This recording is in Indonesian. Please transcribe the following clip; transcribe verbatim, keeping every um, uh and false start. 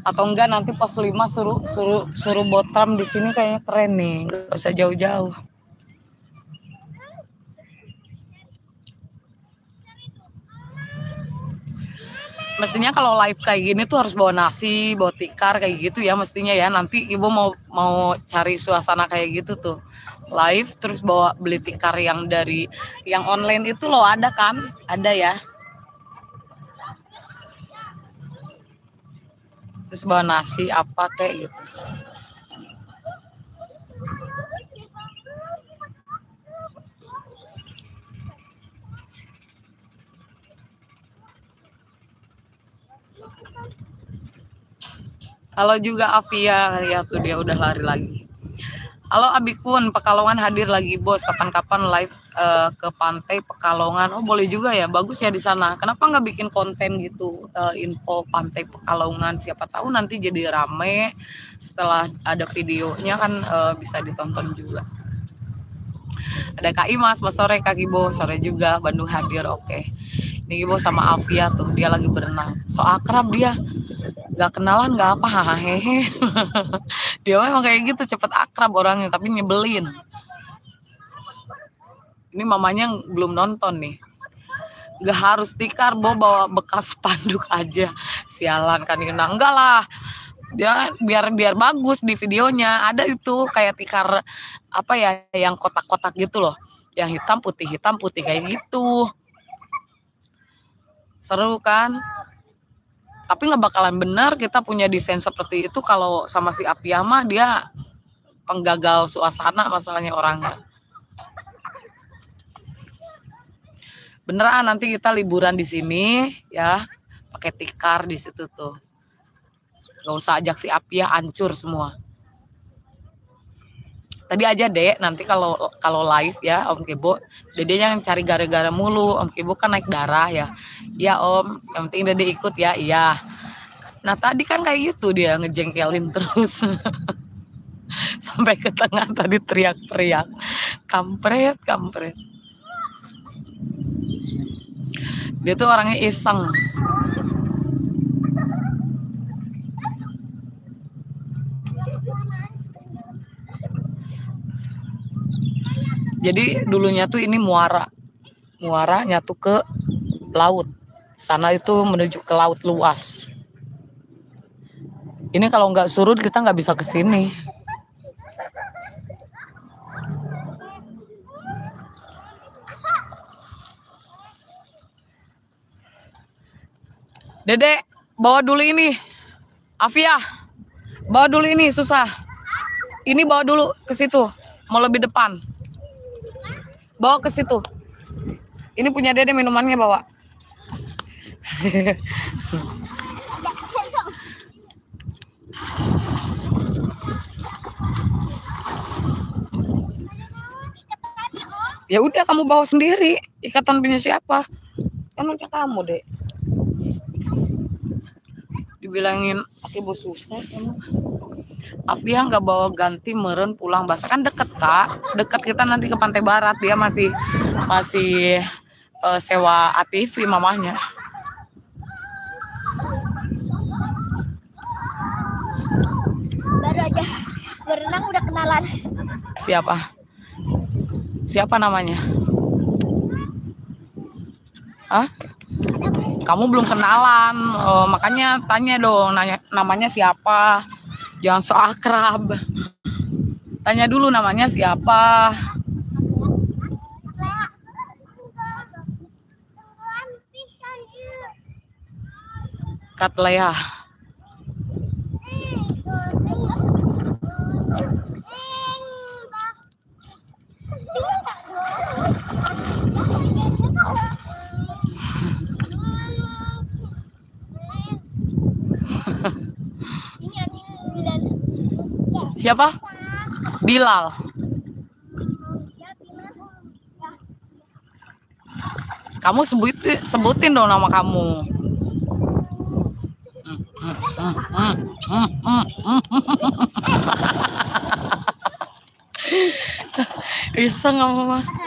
Atau enggak nanti pos lima suruh suruh suruh botram di sini kayaknya keren nih, nggak usah jauh-jauh. Mestinya kalau live kayak gini tuh harus bawa nasi, bawa tikar kayak gitu ya mestinya ya. Nanti ibu mau mau cari suasana kayak gitu tuh. Live terus bawa beli tikar yang dari yang online itu loh, ada kan? Ada ya. Terus bawa nasi apa kayak gitu. Halo juga Afia, ya tuh dia udah lari lagi. Halo Abikun, Pekalongan hadir lagi bos. Kapan-kapan live uh, ke pantai Pekalongan. Oh boleh juga ya, bagus ya di sana. Kenapa nggak bikin konten gitu, uh, info pantai Pekalongan? Siapa tahu nanti jadi rame. Setelah ada videonya kan uh, bisa ditonton juga. Ada Kak Imas, Mas sore Kak Ibo, sore juga Bandung hadir. Oke, ini Ibo sama Afia tuh dia lagi berenang. So akrab dia. Gak kenalan gak apa, hahaha. Dia memang kayak gitu, cepet akrab orangnya, tapi nyebelin. Ini mamanya belum nonton nih. Gak harus tikar, Bo, bawa bekas spanduk aja. Sialan kan kena. Enggak lah, dia biar biar bagus di videonya. Ada itu kayak tikar apa ya, yang kotak-kotak gitu loh, yang hitam putih hitam putih kayak gitu. Seru kan? Tapi nggak bakalan benar kita punya desain seperti itu kalau sama si Apiyama, dia penggagal suasana masalahnya orangnya. Beneran nanti kita liburan di sini ya, pakai tikar di situ tuh. Gak usah ajak si Apia, hancur semua. Tadi aja Dek, nanti kalau kalau live ya Om Kebo, Dede yang cari gara-gara mulu. Om Kebo kan naik darah ya. Iya Om, yang penting Dede ikut ya. Iya. Nah tadi kan kayak gitu dia ngejengkelin terus. Sampai ke tengah tadi teriak-teriak. Kampret, kampret. Dia tuh orangnya iseng. Jadi dulunya tuh ini muara. Muara nyatu ke laut. Sana itu menuju ke laut luas. Ini kalau nggak surut kita nggak bisa ke sini. Dedek, bawa dulu ini. Afia, bawa dulu ini, susah. Ini bawa dulu ke situ, mau lebih depan. Bawa ke situ. Ini punya Dede, minumannya bawa. Ya udah kamu bawa sendiri. Ikatan punya siapa? Kan punya kamu, Dek. Dibilangin Akibo susah emang. Afia nggak bawa ganti meren pulang basah, kan deket Kak, deket kita nanti ke Pantai Barat. Dia masih masih uh, sewa A T V mamahnya. Baru aja berenang udah kenalan. Siapa? Siapa namanya? Hah? Kamu belum kenalan, oh, makanya tanya dong, nanya namanya siapa. Jangan so akrab. Tanya dulu namanya siapa. Katlea. Siapa? Bilal. Kamu sebutin, sebutin dong nama kamu. Iseng nggak mama?